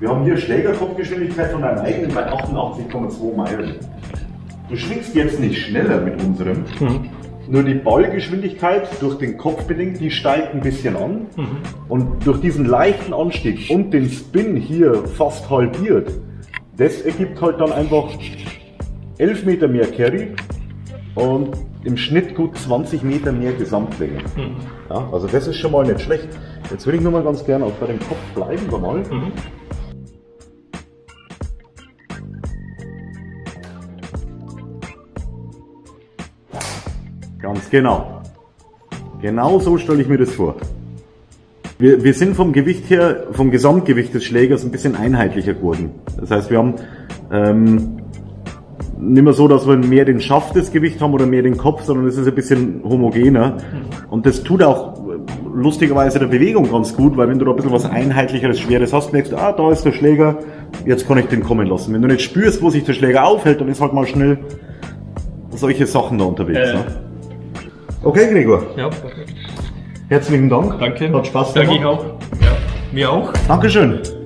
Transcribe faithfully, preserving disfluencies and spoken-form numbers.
Wir haben hier Schlägerkopfgeschwindigkeit von deinem eigenen bei achtundachtzig Komma zwei Meilen. Du schwingst jetzt nicht schneller mit unserem, mhm. nur die Ballgeschwindigkeit durch den Kopf bedingt, die steigt ein bisschen an. Mhm. Und durch diesen leichten Anstieg und den Spin hier fast halbiert, das ergibt halt dann einfach elf Meter mehr Carry und im Schnitt gut zwanzig Meter mehr Gesamtlänge. Mhm. Ja, also das ist schon mal nicht schlecht. Jetzt würde ich nur mal ganz gerne auch bei dem Kopf bleiben wir mal. Mhm. Ganz genau. Genau so stelle ich mir das vor. Wir, wir sind vom Gewicht her, vom Gesamtgewicht des Schlägers ein bisschen einheitlicher geworden. Das heißt, wir haben ähm, nicht mehr so, dass wir mehr den Schaft des Gewicht haben oder mehr den Kopf, sondern es ist ein bisschen homogener. Und das tut auch lustigerweise der Bewegung ganz gut, weil wenn du da ein bisschen was Einheitlicheres, Schweres hast, merkst du, ah, da ist der Schläger, jetzt kann ich den kommen lassen. Wenn du nicht spürst, wo sich der Schläger aufhält, dann ist halt mal schnell solche Sachen da unterwegs. Äh. Ne? Okay, Gregor. Ja, perfekt. Herzlichen Dank. Danke. Hat Spaß gemacht. Danke ich auch. Ja, mir auch. Dankeschön.